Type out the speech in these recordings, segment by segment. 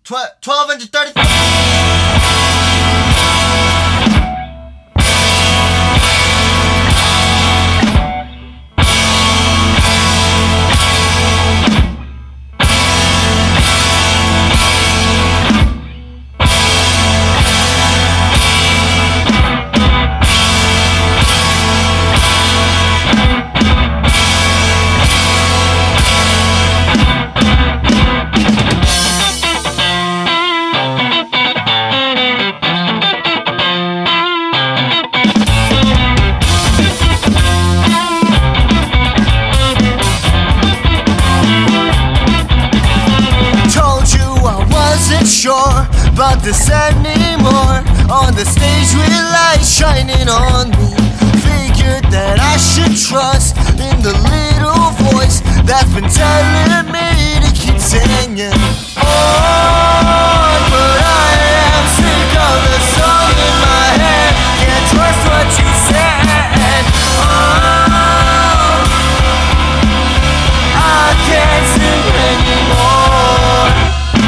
1230. Sure about this anymore. On the stage with lights shining on me, figured that I should trust in the little voice that's been telling me to keep singing on. But I am sick of the song in my head, can't trust what you said. Oh, I can't sing anymore.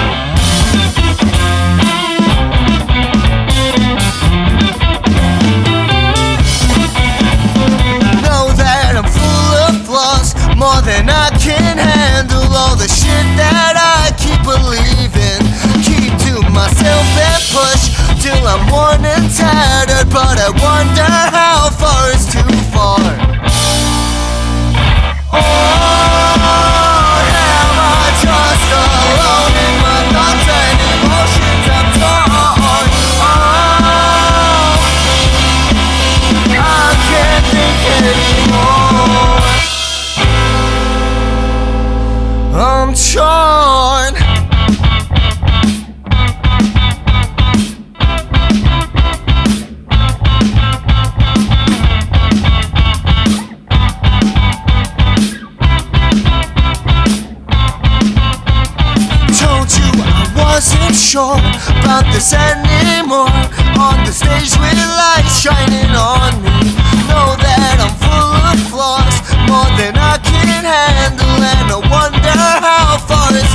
More than I can handle, all the shit that I keep believing. Keep to myself and push till I'm worn and tattered, but I wonder how far is too far. Or am I just alone in my thoughts and emotions? I'm torn. Oh, I can't think anymore. I'm torn. Told you I wasn't sure about this anymore. On the stage with lights shining on me, know that I'm full of flaws, more than I can handle, and I wonder how far it's